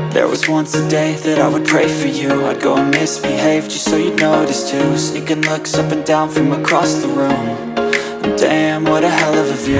There was once a day that I would pray for you. I'd go and misbehave just so you'd notice too. Sneaking looks up and down from across the room. And damn, what a hell of a view.